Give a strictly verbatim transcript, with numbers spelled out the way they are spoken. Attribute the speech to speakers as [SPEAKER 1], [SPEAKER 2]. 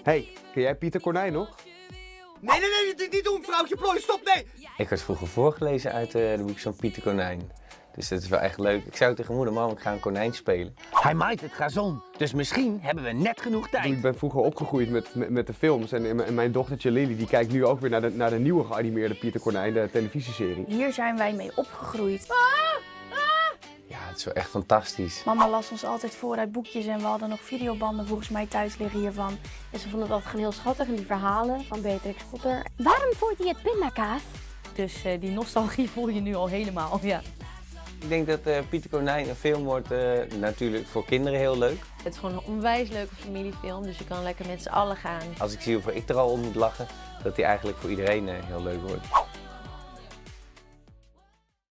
[SPEAKER 1] Hey, ken jij Pieter Konijn nog?
[SPEAKER 2] Nee, nee, nee, dit niet doen, vrouwtje plooi, stop, nee!
[SPEAKER 3] Ik werd vroeger voorgelezen uit uh, de boek van Pieter Konijn. Dus dat is wel echt leuk. Ik zei tegen moeder, mam, ik ga een konijn spelen.
[SPEAKER 4] Hij maait het gazon, dus misschien hebben we net genoeg tijd.
[SPEAKER 1] Ik ben vroeger opgegroeid met, met, met de films en, en mijn dochtertje Lily die kijkt nu ook weer naar de, naar de nieuwe geanimeerde Pieter Konijn, de televisieserie.
[SPEAKER 5] Hier zijn wij mee opgegroeid.
[SPEAKER 3] Ja, het is wel echt fantastisch.
[SPEAKER 5] Mama las ons altijd voor uit boekjes en we hadden nog videobanden volgens mij thuis liggen hiervan.
[SPEAKER 6] En ze vonden dat heel schattig, die verhalen van Beatrix Potter.
[SPEAKER 7] Waarom voert hij het pindakaas?
[SPEAKER 6] Dus uh, die nostalgie voel je nu al helemaal, ja.
[SPEAKER 3] Ik denk dat uh, Pieter Konijn een film wordt uh, natuurlijk voor kinderen heel leuk.
[SPEAKER 6] Het is gewoon een onwijs leuke familiefilm, dus je kan lekker met z'n allen gaan.
[SPEAKER 3] Als ik zie hoeveel ik er al om moet lachen, dat die eigenlijk voor iedereen uh, heel leuk wordt.